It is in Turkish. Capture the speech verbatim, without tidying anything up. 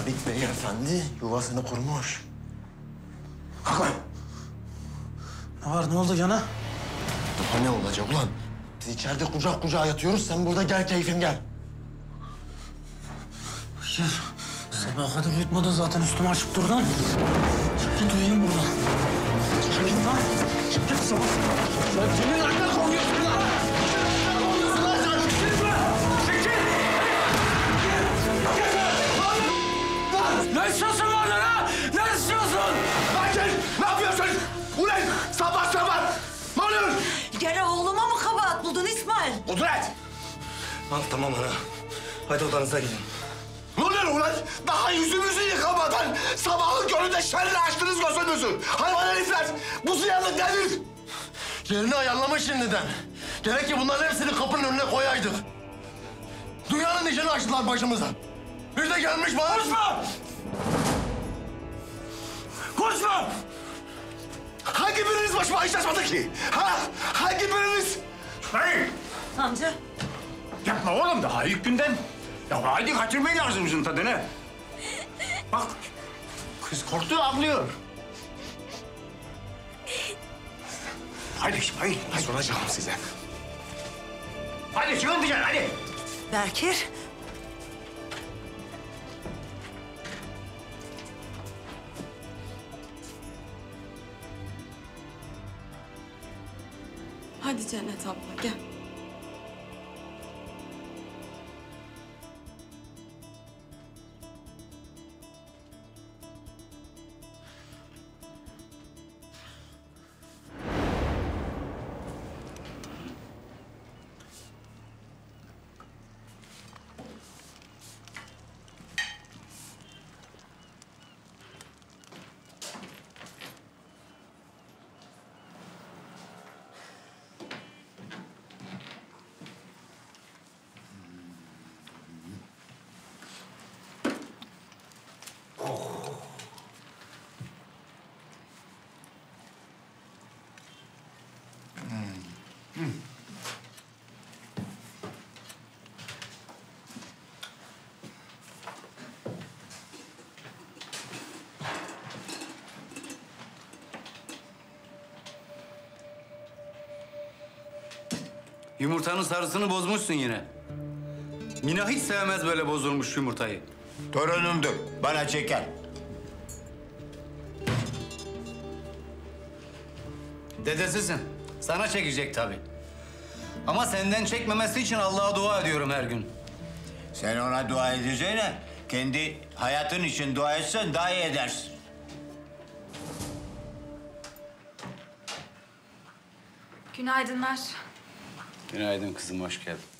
Sabit Bey Efendi yuvasını kurmuş. Kalk lan! Ne var, ne oldu gene? Daha ne olacak ulan? Biz içeride kucak kucağa yatıyoruz, sen burada gel keyfin gel. Gel. Sabaha kadar uyutmadın zaten, üstüme açıp durdun. Çık git uyuyayım burada. Çık git lan. Çık git sabah. Sen kimin aklına koyuyorsun lan? Kimin aklına koyuyorsun lan sen? Çık git! Ne istiyorsun benden ha? Ne istiyorsun? Bakın! Ne yapıyorsun? Ulan sabah sabah! Ne oluyor? Gene oğluma mı kabahat buldun İsmail? Kudret! Al tamam ana. Hadi odanıza gidin. Ne oluyor ulan? Daha yüzümüzü yıkamadan sabahın köründe şerri açtınız gözümüzü. Hayvan herifler! Bu ziyanlık nedir? Yerini ayarlamış şimdiden. Gerek ki bunların hepsini kapının önüne koyaydık. Dünyanın işini açtılar başımıza. Bir de gelmiş bana... Konuşma! Konuşma! Hangi biriniz başıma iş açmadı ki? Ha? Hangi biriniz? Hayır! Amca. Yapma oğlum daha ilk günden. Ya haydi kaçırmayın ağzımızın tadını. Bak, kız korktu, ağlıyor. Hadi İsmail, hadi. Soracağım size. Hadi çıkın dışarı, hadi. Berkir. Hadi Cennet abla gel. Yumurtanın sarısını bozmuşsun yine. Mina hiç sevmez böyle bozulmuş yumurtayı. Torunumdur, bana çeker. Dedesisin. Sana çekecek tabii. Ama senden çekmemesi için Allah'a dua ediyorum her gün. Sen ona dua edeceğine kendi hayatın için dua etsen daha iyi edersin. Günaydınlar. Günaydın kızım, hoş geldin.